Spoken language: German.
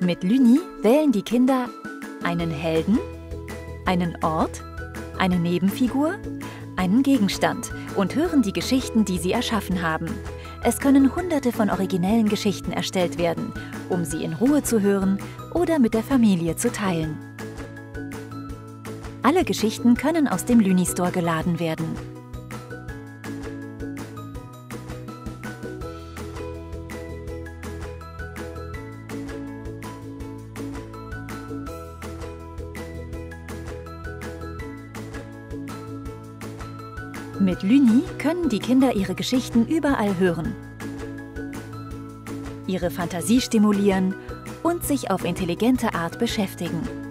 Mit Lüni wählen die Kinder einen Helden, einen Ort, eine Nebenfigur, einen Gegenstand und hören die Geschichten, die sie erschaffen haben. Es können Hunderte von originellen Geschichten erstellt werden, um sie in Ruhe zu hören oder mit der Familie zu teilen. Alle Geschichten können aus dem Lüni Store geladen werden. Mit Lüni können die Kinder ihre Geschichten überall hören, ihre Fantasie stimulieren und sich auf intelligente Art beschäftigen.